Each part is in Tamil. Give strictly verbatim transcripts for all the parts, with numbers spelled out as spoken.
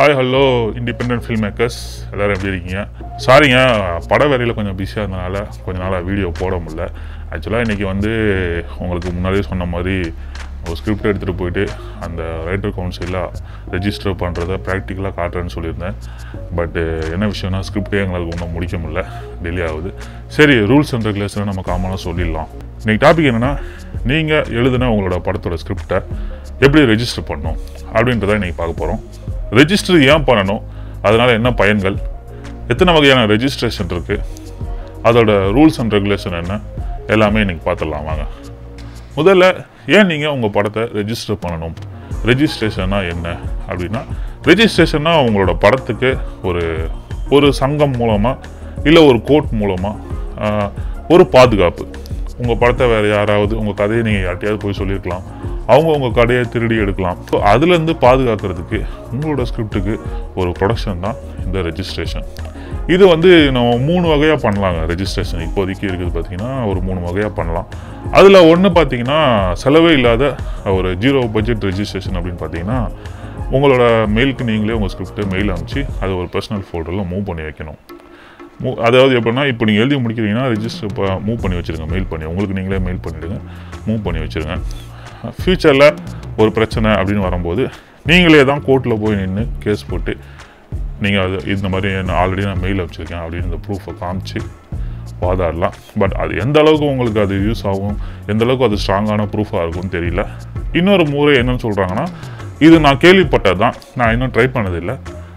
Hi hello independent film makers எல்லோரும் எப்படி இருக்கீங்க? சாரிங்க, பட வேலையில் கொஞ்சம் பிஸியாக இருந்தனால கொஞ்ச நாளாக வீடியோ போட முடியல. ஆக்சுவலாக இன்றைக்கி வந்து உங்களுக்கு முன்னாடியே சொன்ன மாதிரி ஒரு ஸ்கிரிப்ட் எடுத்துகிட்டு போயிட்டு அந்த ரைட்டர் கவுன்சிலில் ரெஜிஸ்டர் பண்ணுறதை ப்ராக்டிக்கலாக காட்டுறேன்னு சொல்லியிருந்தேன். பட்டு என்ன விஷயம்னா ஸ்கிரிப்டே எங்களுக்கு ஒன்றும் முடிக்க முடியல, டிலே ஆகுது. சரி, ரூல்ஸ் அண்ட் ரெகுலேஷனை நம்ம காமனாக சொல்லிடலாம். இன்றைக்கி டாபிக் என்னென்னா, நீங்கள் எழுதுன உங்களோட படத்தோட ஸ்கிரிப்டை எப்படி ரெஜிஸ்டர் பண்ணணும் அப்படின்றத இன்றைக்கி பார்க்க போகிறோம். ரெஜிஸ்டர் ஏன் பண்ணணும், அதனால் என்ன பயன்கள், எத்தனை வகையான ரெஜிஸ்ட்ரேஷன் இருக்குது, அதோட ரூல்ஸ் அண்ட் ரெகுலேஷன் என்ன, எல்லாமே இன்றைக்கி பார்த்துடலாம் வாங்க. முதல்ல ஏன் நீங்கள் உங்கள் படத்தை ரெஜிஸ்டர் பண்ணணும், ரெஜிஸ்ட்ரேஷன்னா என்ன அப்படின்னா, ரெஜிஸ்ட்ரேஷன்னா உங்களோட படத்துக்கு ஒரு ஒரு சங்கம் மூலமாக இல்லை ஒரு கோர்ட் மூலமாக ஒரு பாதுகாப்பு. உங்கள் படத்தை வேறு யாராவது, உங்கள் கதையை நீங்கள் யார்ட்டையாவது போய் சொல்லியிருக்கலாம், அவங்க உங்கள் கடையை திருடி எடுக்கலாம். ஸோ அதுலேருந்து பாதுகாக்கிறதுக்கு உங்களோட ஸ்கிரிப்டுக்கு ஒரு ப்ரொடக்ஷன் தான் இந்த ரெஜிஸ்ட்ரேஷன். இது வந்து நம்ம மூணு வகையாக பண்ணலாங்க. ரெஜிஸ்ட்ரேஷன் இப்போதைக்கு இருக்குது பார்த்திங்கன்னா ஒரு மூணு வகையாக பண்ணலாம். அதில் ஒன்று பார்த்திங்கன்னா செலவே இல்லாத ஒரு ஜீரோ பட்ஜெட் ரெஜிஸ்ட்ரேஷன் அப்படின்னு பார்த்தீங்கன்னா, உங்களோட மெயிலுக்கு நீங்களே உங்கள் ஸ்கிரிப்டை மெயில் அனுப்பிச்சு அதை ஒரு பர்சனல் ஃபோல்டரில் மூவ் பண்ணி வைக்கணும். மூ அதாவது எப்படின்னா, இப்போ நீங்கள் எழுதி முடிக்கிறீங்கன்னா ரெஜிஸ்டர் இப்போ மூவ் பண்ணி வச்சுருங்க, மெயில் பண்ணி உங்களுக்கு நீங்களே மெயில் பண்ணிவிடுங்க, மூவ் பண்ணி வச்சுருங்க. ஃப்யூச்சரில் ஒரு பிரச்சனை அப்படின்னு வரும்போது நீங்களே தான் கோர்ட்டில் போய் நின்று கேஸ் போட்டு நீங்கள் அது இந்த மாதிரி நான் ஆல்ரெடி நான் மெயில் வச்சுருக்கேன் அப்படின்னு இந்த ப்ரூஃபை காமிச்சு வாதாடலாம். பட் அது எந்த அளவுக்கு உங்களுக்கு அது யூஸ் ஆகும், எந்த அளவுக்கு அது ஸ்ட்ராங்கான ப்ரூஃபாக இருக்கும்னு தெரியல. இன்னொரு முறை என்னன்னு சொல்கிறாங்கன்னா, இது நான் கேள்விப்பட்டது தான், நான் இன்னும் ட்ரை பண்ணதில்லை.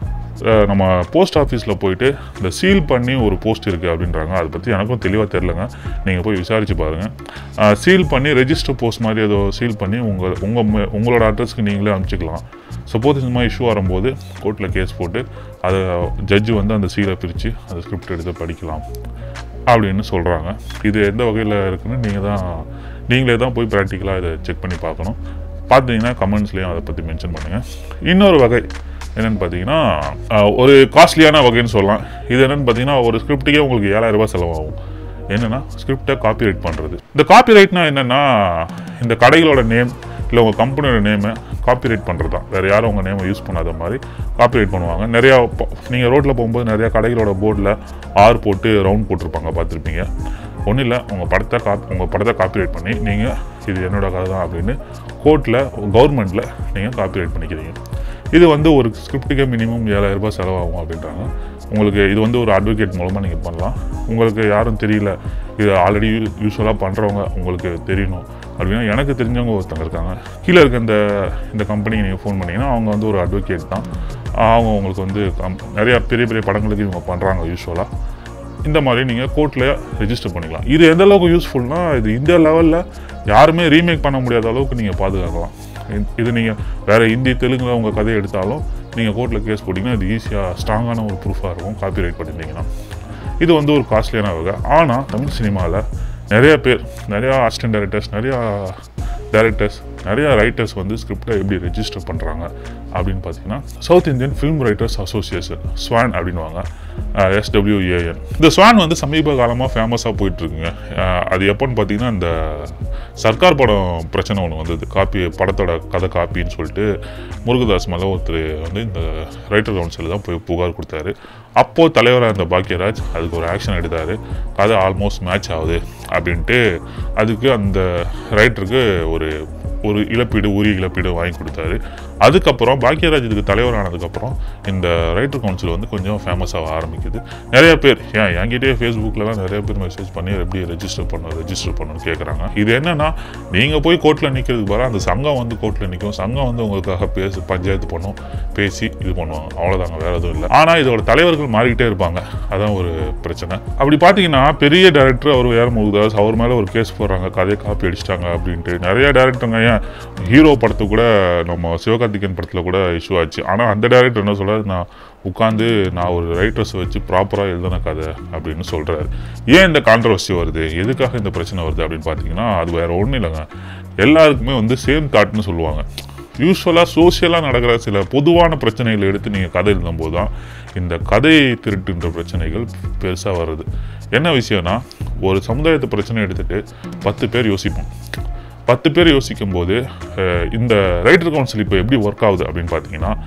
நம்ம போஸ்ட் ஆஃபீஸில் போயிட்டு இந்த சீல் பண்ணி ஒரு போஸ்ட் இருக்குது அப்படின்றாங்க. அதை பற்றி எனக்கும் தெளிவாக தெரிலங்க, நீங்கள் போய் விசாரித்து பாருங்கள். சீல் பண்ணி ரெஜிஸ்டர் போஸ்ட் மாதிரி ஏதோ சீல் பண்ணி உங்கள் உங்கள் உங்களோட அட்ரஸ்க்கு நீங்களே அனுப்பிச்சிக்கலாம். சப்போஸ் இந்த மாதிரி இஷ்யூ வரும்போது கோர்ட்டில் கேஸ் போட்டு அதை ஜட்ஜு வந்து அந்த சீலை பிரித்து அந்த ஸ்கிரிப்ட் எடுத்து படிக்கலாம் அப்படின்னு சொல்கிறாங்க. இது எந்த வகையில் இருக்குன்னு நீங்கள் தான் நீங்களே தான் போய் ப்ராக்டிக்கலாக இதை செக் பண்ணி பார்க்கணும். பார்த்தீங்கன்னா கமெண்ட்ஸ்லேயும் அதை பற்றி மென்ஷன் பண்ணுங்கள். இன்னொரு வகை என்னென்னு பார்த்தீங்கன்னா, ஒரு காஸ்ட்லியான வகைன்னு சொல்லலாம். இது என்னென்னு பார்த்தீங்கன்னா, ஒரு ஸ்கிரிப்டுக்கே உங்களுக்கு ஏழாயிரம் ரூபாய் செலவாகும். என்னென்னா ஸ்கிரிப்டை காப்பி ரைட் பண்ணுறது. இந்த காப்பி ரைட்னா என்னென்னா, இந்த கடைகளோட நேம் இல்லை உங்கள் கம்பெனியோட நேமை காப்பி ரைட் பண்ணுறது தான். வேறு யாரும் உங்கள் நேமை யூஸ் பண்ணாத மாதிரி காப்பி ரைட் பண்ணுவாங்க. நிறையா நீங்கள் ரோட்டில் போகும்போது நிறையா கடைகளோட போர்டில் ஆர் போட்டு ரவுண்ட் போட்டிருப்பாங்க, பார்த்துருப்பீங்க. ஒன்றும் இல்லை, உங்கள் படத்தை காப்பி உங்கள் படத்தை காப்பி ரைட் பண்ணி நீங்கள் இது என்னோட கதை தான் அப்படின்னு கோர்ட்டில் கவர்மெண்ட்டில் நீங்கள் காப்பி ரைட் பண்ணிக்கிறீங்க. இது வந்து ஒரு ஸ்கிரிப்டுக்கே மினிமம் ஏழாயிரம் ரூபாய் செலவாகும் அப்படின்றாங்க. உங்களுக்கு இது வந்து ஒரு அட்வொகேட் மூலமாக நீங்கள் பண்ணலாம். உங்களுக்கு யாரும் தெரியல, இது ஆல்ரெடி யூஸ்வலாக பண்ணுறவங்க உங்களுக்கு தெரியணும் அப்படின்னா, எனக்கு தெரிஞ்சவங்க ஒருத்தங்க இருக்காங்க. கீழே இருக்க இந்த இந்த கம்பெனிக்கு நீங்கள் ஃபோன் பண்ணிங்கன்னா அவங்க வந்து ஒரு அட்வொகேட் தான். அவங்க உங்களுக்கு வந்து கம் நிறையா பெரிய பெரிய படங்களுக்கு இவங்க பண்ணுறாங்க யூஸ்வலாக. இந்த மாதிரி நீங்கள் கோர்ட்டில் ரெஜிஸ்டர் பண்ணிக்கலாம். இது எந்த அளவுக்கு யூஸ்ஃபுல்னால், இது இந்தியா லெவலில் யாருமே ரீமேக் பண்ண முடியாத அளவுக்கு நீங்கள் பாதுகாக்கலாம். இது நீங்கள் வேறு ஹிந்தி தெலுங்கில் உங்கள் கதையை எடுத்தாலும் நீங்கள் கோர்ட்டில் கேஸ் போட்டிங்கன்னா இது ஈஸியாக ஸ்ட்ராங்கான ஒரு ப்ரூஃபாக இருக்கும் காப்பி ரைட் பண்ணியிருந்தீங்கன்னா. இது வந்து ஒரு காஸ்ட்லியான வகை. ஆனால் தமிழ் சினிமாவில் நிறைய பேர், நிறையா அசிஸ்டன்ட் டைரக்டர்ஸ், நிறையா டைரக்டர்ஸ், நிறையா ரைட்டர்ஸ் வந்து ஸ்கிரிப்டை எப்படி ரெஜிஸ்டர் பண்ணுறாங்க அப்படின்னு பார்த்தீங்கன்னா, south Indian film writers association, ஸ்வான் அப்படின்வாங்க, எஸ்டபிள்யூஏஎன். இந்த ஸ்வான் வந்து சமீப காலமாக ஃபேமஸாக போயிட்டுருக்குங்க. அது எப்போன்னு பார்த்தீங்கன்னா, இந்த சர்க்கார் படம் பிரச்சனை ஒன்று வந்தது, காப்பி படத்தோட கதை காப்பின்னு சொல்லிட்டு முருகதாஸ் மேலே ஒருத்தர் வந்து இந்த ரைட்டர் கவுன்சிலில் தான் போய் புகார் கொடுத்தாரு. அப்போது தலைவராக இருந்த பாக்யராஜ் அதுக்கு ஒரு ஆக்ஷன் எடுத்தார். கதை ஆல்மோஸ்ட் மேட்ச் ஆகுது அப்படின்ட்டு அதுக்கு அந்த ரைட்டருக்கு ஒரு ஒரு இழப்பீடு, உரிய இழப்பீடு வாங்கி கொடுத்தாரு. அதுக்கப்புறம் பாக்யராஜ் இதுக்கு தலைவர் ஆனதுக்கப்புறம் இந்த ரைட்டர் கவுன்சில் வந்து கொஞ்சம் ஃபேமஸாக ஆரம்பிக்குது. நிறைய பேர் ஏன் என்கிட்டயே ஃபேஸ்புக்கில்லாம் நிறைய பேர் மெசேஜ் பண்ணி எப்படி ரெஜிஸ்டர் பண்ணணும் ரெஜிஸ்டர் பண்ணணும்னு கேட்குறாங்க. இது என்னென்னா, நீங்கள் போய் கோர்ட்டில் நிற்கிறதுக்கு பதிலாக அந்த சங்கம் வந்து கோர்ட்டில் நிற்கும், சங்கம் வந்து உங்களுக்காக பேசி பஞ்சாயத்து பண்ணும், பேசி இது பண்ணுவாங்க, அவ்வளோதாங்க, வேறு எதுவும் இல்லை. ஆனால் இதோட தலைவர்கள் மாறிக்கிட்டே இருப்பாங்க, அதான் ஒரு பிரச்சனை. அப்படி பார்த்தீங்கன்னா பெரிய டேரக்டர் அவர் வேறு முருகதாஸ், அவர் மேலே ஒரு கேஸ் போடுறாங்க, கதையை காப்பி அடிச்சிட்டாங்க அப்படின்ட்டு. நிறைய டேரக்டருங்க, ஏன் ஹீரோ படத்து கூட நம்ம சிவகார்த்திகேயன் படத்தில் கூட இஷ்யூ ஆச்சு. ஆனால் அந்த டேரக்டர் என்ன சொல்கிறார், நான் உட்காந்து நான் ஒரு ரைட்டர்ஸை வச்சு ப்ராப்பராக எழுதின கதை அப்படின்னு சொல்கிறாரு. ஏன் இந்த கான்ட்ரவர்சி வருது, எதுக்காக இந்த பிரச்சனை வருது அப்படின்னு பார்த்தீங்கன்னா, அது வேறு ஒன்றும் இல்லைங்க. எல்லாருக்குமே வந்து சேம் தாட்னு சொல்லுவாங்க. யூஸ்வலாக சோசியலாக நடக்கிற சில பொதுவான பிரச்சனைகளை எடுத்து நீங்கள் கதை எழுதும்போது தான் இந்த கதை திருட்டுன்ற பிரச்சனைகள் பெருசாக வருது. என்ன விஷயம்னா, ஒரு சமுதாயத்தை பிரச்சனை எடுத்துகிட்டு பத்து பேர் யோசிப்போம். பத்து பேர் யோசிக்கும் போது இந்த ரைட்டர் கவுன்சில் இப்போ எப்படி ஒர்க் ஆகுது அப்படின்னு பார்த்தீங்கன்னா,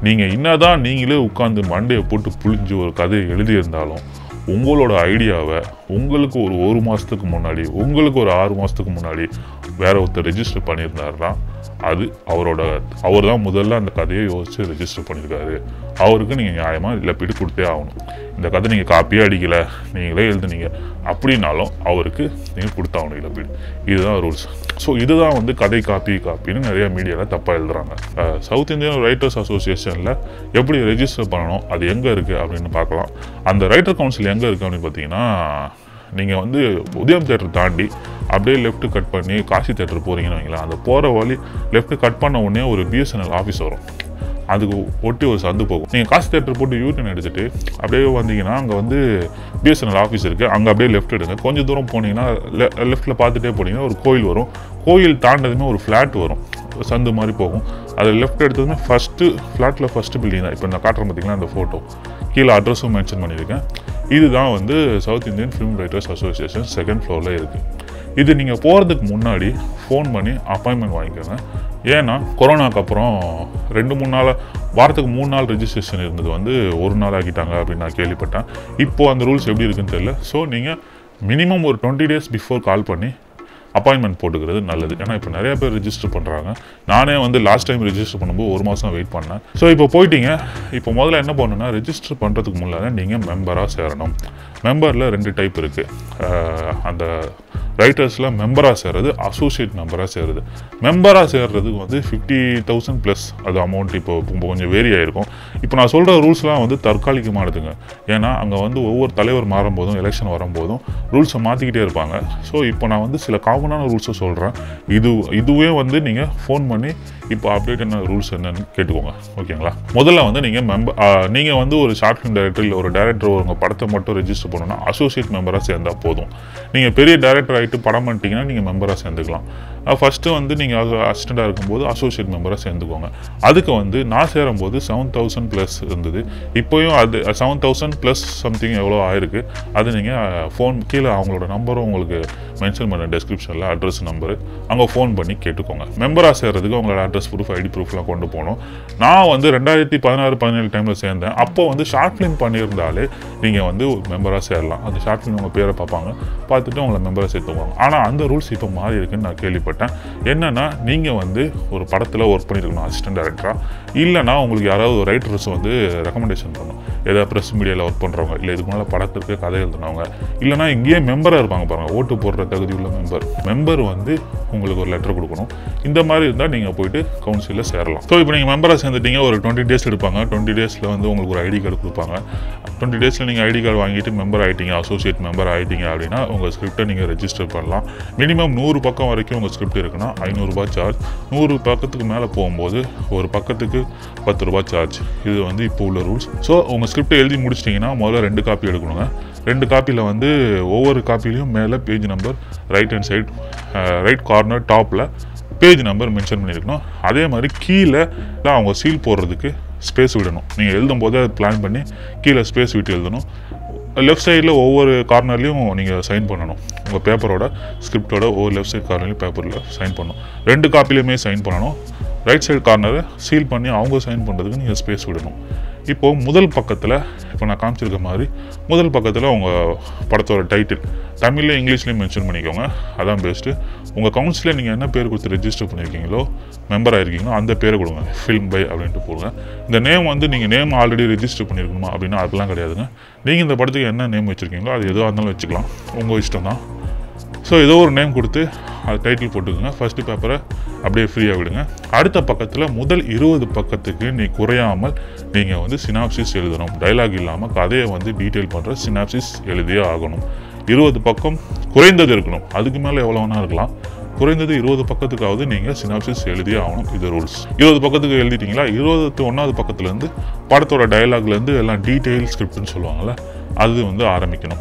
நீங்கள் என்னதான் நீங்களே உட்காந்து மண்டையை போட்டு புளிஞ்சு ஒரு கதையை எழுதியிருந்தாலும் உங்களோட ஐடியாவை உங்களுக்கு ஒரு ஒரு மாதத்துக்கு முன்னாடி உங்களுக்கு ஒரு ஆறு மாதத்துக்கு முன்னாடி வேற ஒருத்தர் ரெஜிஸ்டர் பண்ணியிருந்தாருன்னா அது அவரோட அவர் தான் முதல்ல அந்த கதையை யோசித்து ரெஜிஸ்டர் பண்ணியிருக்காரு. அவருக்கு நீங்கள் நியாயமாக இழப்பீடு கொடுத்தே ஆகணும். இந்த கதை நீங்கள் காப்பியே அடிக்கலை, நீங்களே எழுதுனீங்க அப்படின்னாலும் அவருக்கு நீங்கள் கொடுத்தாகணும் இழப்பீடு. இதுதான் ரூல்ஸ். ஸோ இதுதான் வந்து கதை காப்பி காப்பின்னு நிறைய மீடியாவில் தப்பாக எழுதுறாங்க. சவுத் இந்தியன் ரைட்டர்ஸ் அசோசியேஷனில் எப்படி ரெஜிஸ்டர் பண்ணணும், அது எங்கே இருக்குது அப்படின்னு பார்க்கலாம். அந்த ரைட்டர் கவுன்சில் எங்கே இருக்குது அப்படின்னு பார்த்தீங்கன்னா, நீங்கள் வந்து உதயம் தேட்டர் தாண்டி அப்படியே லெஃப்ட்டு கட் பண்ணி காசி தேட்டர் போகிறீங்கன்னு வைங்களேன். அந்த போகிற வழி லெஃப்ட்டு கட் பண்ண உடனே ஒரு பிஎஸ்என்எல் ஆஃபீஸ் வரும். அதுக்கு ஒட்டி ஒரு சந்து போகும். நீங்கள் காசி தேட்டர் போட்டு யூடியூன் எடுத்துகிட்டு அப்படியே வந்தீங்கன்னா அங்கே வந்து பிஎஸ்என்எல் ஆஃபீஸ் இருக்குது. அங்கே அப்படியே லெஃப்ட் எடுங்க. கொஞ்சம் தூரம் போனீங்கன்னா லெ லெஃப்ட்டில் பார்த்துட்டே போனீங்கன்னா ஒரு கோயில் வரும். கோயில் தாண்டதுமே ஒரு ஃப்ளாட் வரும், சந்து மாதிரி போகும். அது லெஃப்ட் எடுத்ததுமே ஃபஸ்ட்டு ஃப்ளாட்டில் ஃபஸ்ட்டு பில்டிங் தான். இப்போ நான் காட்டுறேன் பார்த்தீங்கன்னா அந்த ஃபோட்டோ, கீழே அட்ரஸும் மென்ஷன் பண்ணியிருக்கேன். இதுதான் வந்து south Indian film writers association second ஃப்ளோரில் இருக்குது. இது நீங்கள் போகிறதுக்கு முன்னாடி ஃபோன் பண்ணி அப்பாயின்மெண்ட் வாங்கிக்கோங்க. ஏன்னா கொரோனாக்கு அப்புறம் ரெண்டு மூணு நாள் வாரத்துக்கு மூணு நாள் ரெஜிஸ்ட்ரேஷன் இருந்தது வந்து ஒரு நாள் ஆக்கிட்டாங்க அப்படின்னு நான் கேள்விப்பட்டேன். இப்போது அந்த ரூல்ஸ் எப்படி இருக்குன்னு தெரியல. ஸோ நீங்கள் மினிமம் ஒரு டுவெண்ட்டி டேஸ் பிஃபோர் கால் பண்ணி அப்பாயின்மெண்ட் போட்டுக்கிறது நல்லது. ஏன்னா இப்போ நிறைய பேர் ரிஜிஸ்டர் பண்ணுறாங்க. நானே வந்து லாஸ்ட் டைம் ரிஜிஸ்டர் பண்ணும்போது ஒரு மாதம் வெயிட் பண்ணேன். ஸோ இப்போ போயிட்டீங்க. இப்போ முதல்ல என்ன பண்ணணும்னா, ரெஜிஸ்டர் பண்ணுறதுக்கு முன்னாடி நீங்கள் மெம்பராக சேரணும். மெம்பரில் ரெண்டு டைப் இருக்குது. அந்த ரைட்டர்ஸில் மெம்பராக சேர்றது, அசோசியேட் மெம்பராக சேர்றது. மெம்பராக சேர்றதுக்கு வந்து ஃபிஃப்டி தௌசண்ட் ப்ளஸ் அது அமௌண்ட் இப்போ கொஞ்சம் வேரி ஆகிருக்கும். இப்போ நான் சொல்கிற ரூல்ஸ்லாம் வந்து தற்காலிகமானதுங்க. ஏன்னா அங்கே வந்து ஒவ்வொரு தலைவர் மாறும்போதும் எலெக்ஷன் வரும்போதும் ரூல்ஸை மாற்றிக்கிட்டே இருப்பாங்க. ஸோ இப்போ நான் வந்து சில காமனான ரூல்ஸை சொல்கிறேன். இது இதுவே வந்து நீங்கள் ஃபோன் பண்ணி இப்போ அப்டேட் என்ன ரூல்ஸ் என்னன்னு கேட்டுக்கோங்க, ஓகேங்களா? முதல்ல வந்து நீங்கள் மெம்பர் நீங்கள் வந்து ஒரு ஷார்ட் ஃபிலிம் டைரக்டர் இல்லை ஒரு டேரக்டர் உங்கள் படத்தை மட்டும் ரெஜிஸ்டர் பண்ணணும்னா அசோசியேட் மெம்பராக சேர்ந்தால் போதும். நீங்கள் பெரிய டேரக்டர் ஆகிட்டு படம் பண்ணிட்டீங்கன்னா நீங்கள் மெம்பராக சேர்ந்துக்கலாம். ஃபஸ்ட்டு வந்து நீங்கள் அசிஸ்டண்ட்டாக இருக்கும்போது அசோசியேட் மெம்பராக சேர்ந்துக்கோங்க. அதுக்கு வந்து நான் சேரும்போது செவன் தௌசண்ட் ப்ளஸ் இருந்தது. இப்போயும் அது செவன் தௌசண்ட் ப்ளஸ் சம்திங் எவ்வளோ ஆயிருக்கு. அது நீங்கள் ஃபோன் கீழே அவங்களோட நம்பரும் உங்களுக்கு மென்ஷன் பண்ண டெஸ்கிரிப்ஷனில் அட்ரஸ் நம்பரு, அங்கே ஃபோன் பண்ணி கேட்டுக்கோங்க. மெம்பராக சேர்றதுக்கு அவங்களோட அட்ரஸ் ப்ரூஃப், ஐடி ப்ரூஃப்லாம் கொண்டு போகணும். நான் வந்து ரெண்டாயிரத்தி பதினாறு பதினேழு டைமில் சேர்ந்தேன். அப்போ வந்து ஷார்ட் ஃபிலிம் பண்ணியிருந்தாலே நீங்கள் வந்து மெம்பராக சேரலாம். அந்த ஷார்ட் ஃபிலிம் உங்கள் பேரை பார்ப்பாங்க, பார்த்துட்டு உங்களை மெம்பராக சேர்த்துக்குவாங்க. ஆனால் அந்த ரூல்ஸ் இப்போ மாறி இருக்குன்னு நான் கேள்விப்பட்டேன். என்னன்னா, நீங்கள் வந்து ஒரு படத்தில் ஒர்க் பண்ணியிருக்கணும் அசிஸ்டன்ட் டைரக்டராக, இல்லைனா உங்களுக்கு யாராவது ஒரு ரைட்டர்ஸ் வந்து ரெக்கமெண்டேஷன் பண்ணணும். ஏதாவது ப்ரெஸ் மீடியாவில் ஒர்க் பண்ணுறவங்க, இல்லை இதுக்கு மேலே படத்திற்கு கதை எழுதுனவங்க, இல்லைனா இங்கேயே மெம்பராக இருப்பாங்க பாருங்கள், ஓட்டு போடுற தகுதி உள்ள மெம்பர் மெம்பர் வந்து உங்களுக்கு ஒரு லெட்டர் கொடுக்கணும். இந்த மாதிரி இருந்தால் நீங்கள் போயிட்டு கவுன்சிலில் சேரலாம். ஸோ இப்போ நீங்கள் மெம்பராக சேர்ந்துட்டீங்க, ஒரு டுவெண்ட்டி டேஸ் எடுப்பாங்க. டுவெண்ட்டி டேஸில் வந்து உங்களுக்கு ஒரு ஐடி கார்டு கொடுப்பாங்க. டுவெண்ட்டி டேஸில் நீங்கள் ஐடி கார்டு வாங்கிட்டு மெம்பர் ஆகிட்டீங்க, அசோசியேட் மெம்பர் ஆகிட்டீங்க அப்படின்னா உங்கள் ஸ்கிரிப்டை நீங்கள் ரெஜிஸ்டர் பண்ணலாம். மினிமம் நூறு பக்கம் வரைக்கும் உங்கள் ஸ்கிரிப்ட் இருக்குன்னா ஐநூறுரூபா சார்ஜ். நூறு பக்கத்துக்கு மேலே போகும்போது ஒரு பக்கத்துக்கு பத்து ரூபா சார்ஜ். இது வந்து இப்போ உள்ள ரூல்ஸ். ஸோ உங்கள் ஸ்கிரிப்டை எழுதி முடிச்சிட்டிங்கன்னா முதல்ல ரெண்டு காப்பி எடுக்கணுங்க. ரெண்டு காப்பியில் வந்து ஒவ்வொரு காப்பிலையும் மேலே page number, right hand side right corner டாப்பில் பேஜ் நம்பர் மென்ஷன் பண்ணியிருக்கணும். அதே மாதிரி கீழே தான் அவங்க சீல் போடுறதுக்கு ஸ்பேஸ் விடணும். நீங்கள் எழுதும் போது அதை பிளான் பண்ணி கீழே ஸ்பேஸ் விட்டு எழுதணும். லெஃப்ட் சைடில் ஒவ்வொரு கார்னர்லையும் நீங்கள் சைன் பண்ணணும். உங்கள் பேப்பரோட ஸ்கிரிப்டோட ஒவ்வொரு லெஃப்ட் சைட் கார்னர்லையும் பேப்பரில் சைன் பண்ணணும். ரெண்டு காப்பிலையுமே சைன் பண்ணணும். ரைட் சைடு கார்னரை சீல் பண்ணி அவங்க சைன் பண்ணுறதுக்கு நீங்கள் ஸ்பேஸ் விடணும். இப்போது முதல் பக்கத்தில் இப்போ நான் காமிச்சிருக்க மாதிரி முதல் பக்கத்தில் உங்கள் படத்தோட டைட்டில் தமிழில் இங்கிலீஷ்லேயும் மென்ஷன் பண்ணிக்கோங்க. அதான் பெஸ்ட்டு. உங்கள் கவுன்சிலில் நீங்கள் என்ன பேர் கொடுத்து ரெஜிஸ்டர் பண்ணியிருக்கீங்களோ, மெம்பர் ஆகிருக்கீங்களோ அந்த பேரை கொடுங்க. ஃபில்ம் பை அப்படின்ட்டு போடுங்க. இந்த நேம் வந்து நீங்கள் நேம் ஆல்ரெடி ரெஜிஸ்டர் பண்ணியிருக்கணுமா அப்படின்னா அதெல்லாம் கிடையாதுங்க. நீங்கள் இந்த படத்துக்கு என்ன நேம் வச்சுருக்கீங்களோ அது எதுவாக இருந்தாலும் வச்சுக்கலாம், உங்கள் இஷ்டம் தான். ஸோ ஏதோ ஒரு நேம் கொடுத்து அது டைட்டில் போட்டுக்கோங்க. ஃபஸ்ட்டு பேப்பரை அப்படியே ஃப்ரீயாக விடுங்க. அடுத்த பக்கத்தில் முதல் இருபது பக்கத்துக்கு நீ குறையாமல் நீங்கள் வந்து சினாப்சிஸ் எழுதணும். டைலாக் இல்லாமல் கதையை வந்து டீட்டெயில் பண்ணுற சினாப்சிஸ் எழுதியே ஆகணும். இருபது பக்கம் குறைந்தது இருக்கணும். அதுக்கு மேலே எவ்வளோ வேணா இருக்கலாம். குறைந்தது இருபது பக்கத்துக்காவது நீங்கள் சினாப்சிஸ் எழுதியே ஆகணும். இது ரூல்ஸ். இருபது பக்கத்துக்கு எழுதிட்டீங்களா, இருபத்தி ஒன்றாவது பக்கத்துலேருந்து படத்தோட டைலாக்லேருந்து எல்லாம் டீட்டெயில் ஸ்கிரிப்ட்னு சொல்லுவாங்கள்ல, அது வந்து ஆரம்பிக்கணும்.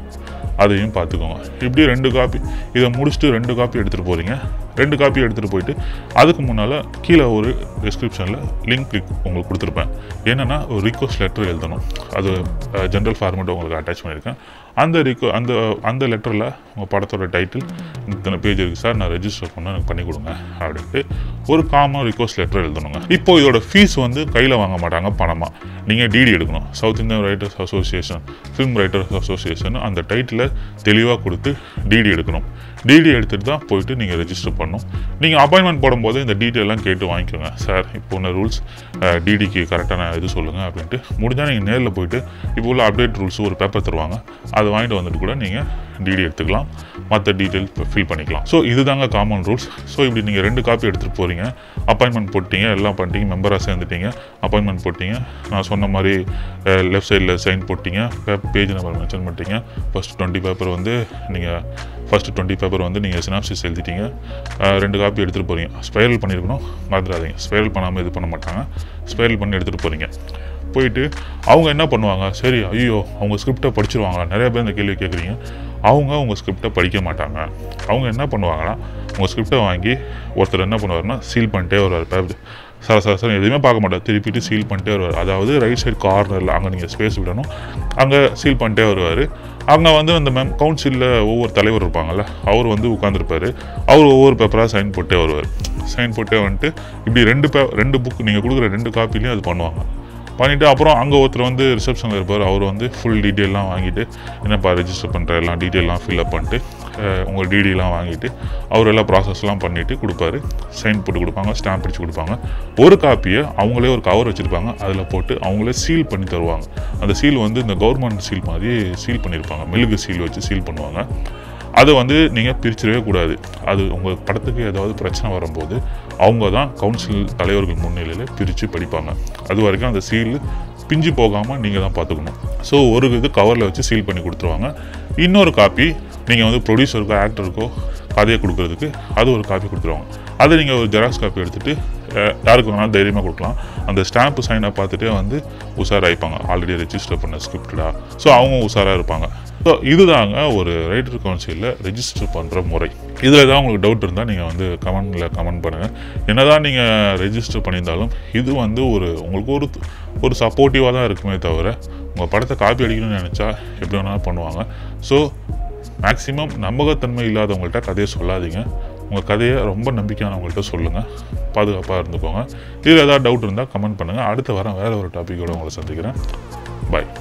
அதையும் பார்த்துக்கோங்க. இப்படி ரெண்டு காப்பி இதை முடிச்சுட்டு ரெண்டு காப்பி எடுத்துகிட்டு போகிறீங்க. ரெண்டு காப்பி எடுத்துகிட்டு போயிட்டு அதுக்கு முன்னால் கீழே ஒரு டிஸ்கிரிப்ஷனில் லிங்க் கிளிக் உங்களுக்கு கொடுத்துருப்பேன். என்னென்னா ஒரு ரிக்வஸ்ட் லெட்டர் எழுதணும். அது ஜென்ரல் ஃபார்மேட் உங்களுக்கு அட்டாச் பண்ணியிருக்கேன். அந்த ரிக்வ அந்த அந்த லெட்டரில் உங்கள் படத்தோட டைட்டில் இத்தனை பேஜ் இருக்குது சார், நான் ரெஜிஸ்டர் பண்ண எனக்கு பண்ணி கொடுங்க அப்படின்ட்டு ஒரு காமன் ரிக்வஸ்ட் லெட்டர் எழுதணுங்க. இப்போ இதோட ஃபீஸ் வந்து கையில் வாங்க மாட்டாங்க, பணமாக. நீங்கள் டிடி எடுக்கணும். South Indian writers association, film writers association அந்த டைட்டிலை தெளிவாக கொடுத்து டிடி எடுக்கணும். டிடி எடுத்துகிட்டு தான் போயிட்டு நீங்கள் ரெஜிஸ்டர் பண்ணணும். நீங்கள் அப்பாயின்மெண்ட் போடும்போது இந்த டீட்டெயிலாம் கேட்டு வாங்கிக்கோங்க. சார் இப்போ உள்ள ரூல்ஸ் டிடிக்கு கரெக்டாக நான் இது சொல்லுங்கள் அப்படின்ட்டு. முடிஞ்சால் நீங்கள் நேரில் போயிட்டு இப்போ உள்ள அப்டேட் ரூல்ஸ் ஒரு பேப்பர் தருவாங்க, அதை வாங்கிட்டு வந்துட்டு கூட நீங்கள் டிடி எடுத்துக்கலாம், மற்ற டீட்டெயில் ஃபில் பண்ணிக்கலாம். ஸோ இதுதாங்க காமன் ரூல்ஸ். ஸோ இப்படி நீங்கள் ரெண்டு காப்பி எடுத்துகிட்டு போகிறீங்க, அப்பாயின்மெண்ட் போட்டிங்க, எல்லாம் பண்ணிட்டீங்க, மெம்பராக சேர்ந்துட்டீங்க, அப்பாயின்மெண்ட் போட்டிங்க, நான் சொன்ன மாதிரி லெஃப்ட் சைடில் சைன் போட்டிங்க, பேஜ் நம்பர் மென்ஷன் பண்ணிட்டீங்க. ஃபஸ்ட் டுவெண்ட்டி பேப்பர் வந்து நீங்கள் ஃபஸ்ட்டு டுவெண்ட்டி பேப்பர் வந்து நீங்கள் சினாப்சிஸ் எழுதிட்டீங்க, ரெண்டு காப்பி எடுத்துகிட்டு போகிறீங்க. ஸ்பைரல் பண்ணியிருக்கணும், மறந்துடாதீங்க. ஸ்பைரல் பண்ணாமல் இது பண்ண மாட்டாங்க, ஸ்பைரல் பண்ணி எடுத்துகிட்டு போகிறீங்க. போயிட்டு அவங்க என்ன பண்ணுவாங்க, சரி ஐயோ அவங்க ஸ்கிரிப்டை படிச்சிருவாங்களா, நிறைய பேர் இந்த கேள்வி கேட்குறீங்க. அவங்க உங்கள் ஸ்கிரிப்டை படிக்க மாட்டாங்க. அவங்க என்ன பண்ணுவாங்கன்னா, உங்கள் ஸ்கிரிப்டை வாங்கி ஒருத்தர் என்ன பண்ணுவார்னா சீல் பண்ணிட்டே வருவார். பேப்பர் சார் சார் சார் எதுவுமே பார்க்க மாட்டார், திருப்பிட்டு சீல் பண்ணிட்டே வருவார். அதாவது ரைட் சைடு கார்னரில் அங்கே நீங்கள் ஸ்பேஸ் விடணும், அங்கே சீல் பண்ணிட்டே வருவார். அங்கே வந்து அந்த மேம் கவுன்சிலில் ஒவ்வொரு தலைவர் இருப்பாங்கள்ல, அவர் வந்து உட்காந்துருப்பார். அவர் ஒவ்வொரு பேப்பராக சைன் போட்டே வருவார். சைன் போட்டே வந்துட்டு இப்படி ரெண்டு பே ரெண்டு புக் நீங்கள் கொடுக்குற ரெண்டு காப்பிலையும் அது பண்ணுவாங்க. பண்ணிவிட்டு அப்புறம் அங்கே ஒருத்தர் வந்து ரிசப்ஷனில் இருப்பார். அவர் வந்து ஃபுல் டீட்டெயிலாம் வாங்கிட்டு, என்னப்பா ரெஜிஸ்டர் பண்ணுற எல்லாம் டீட்டெயிலாம் ஃபில்அப் பண்ணிட்டு உங்கள் டிடிலாம் வாங்கிட்டு அவர் எல்லாம் ப்ராசஸ்லாம் பண்ணிவிட்டு கொடுப்பாரு. சைன் போட்டு கொடுப்பாங்க, ஸ்டாம்ப் அடித்து கொடுப்பாங்க. ஒரு காப்பியை அவங்களே ஒரு கவர் வச்சுருப்பாங்க, அதில் போட்டு அவங்களே சீல் பண்ணி தருவாங்க. அந்த சீல் வந்து இந்த கவர்மெண்ட் சீல் மாதிரி சீல் பண்ணியிருப்பாங்க, மெழுகு சீல் வச்சு சீல் பண்ணுவாங்க. அதை வந்து நீங்கள் பிரிச்சிடவே கூடாது. அது உங்கள் படத்துக்கு ஏதாவது பிரச்சனை வரும்போது அவங்க தான் கவுன்சில் தலைவர்கள் முன்னிலையில் பிரித்து படிப்பாங்க. அது வரைக்கும் அந்த சீல் பிஞ்சு போகாமல் நீங்கள் தான் பார்த்துக்கணும். ஸோ ஒரு இது கவரில் வச்சு சீல் பண்ணி கொடுத்துருவாங்க. இன்னொரு காப்பி நீங்கள் வந்து ப்ரொடியூசருக்கோ ஆக்டருக்கோ கதையை கொடுக்குறதுக்கு அது ஒரு காப்பி கொடுத்துருவாங்க. அதை நீங்கள் ஒரு ஜெராக்ஸ் காப்பி எடுத்துகிட்டு யாருக்கு வேணாலும் தைரியமாக கொடுக்கலாம். அந்த ஸ்டாம்ப்பு சைனை பார்த்துட்டே வந்து உஷாராகிப்பாங்க, ஆல்ரெடி ரெஜிஸ்டர் பண்ண ஸ்கிரிப்டா. ஸோ அவங்க உஷாராக இருப்பாங்க. ஸோ இதுதாங்க ஒரு ரைட்டர் கவுன்சிலில் ரெஜிஸ்டர் பண்ணுற முறை. இதில் ஏதாவது உங்களுக்கு டவுட் இருந்தால் நீங்கள் வந்து கமெண்டில் கமெண்ட் பண்ணுங்கள். என்ன தான் நீங்கள் ரெஜிஸ்டர் பண்ணியிருந்தாலும் இது வந்து ஒரு உங்களுக்கு ஒரு ஒரு சப்போர்ட்டிவாக தான் இருக்குமே தவிர, உங்கள் படத்தை காப்பி அடிக்கணும்னு நினச்சா எப்படி வேணாலும் பண்ணுவாங்க. ஸோ மேக்ஸிமம் நம்பகத்தன்மை இல்லாதவங்கள்ட்ட கதையை சொல்லாதீங்க. உங்கள் கதையை ரொம்ப நம்பிக்கையானவங்கள்ட்ட சொல்லுங்கள், பாதுகாப்பாக இருந்துக்கோங்க. இதில் ஏதாவது டவுட் இருந்தால் கமெண்ட் பண்ணுங்கள். அடுத்த வாரம் வேறு ஒரு டாப்பிக்கோடு உங்களை சந்திக்கிறேன். பாய்.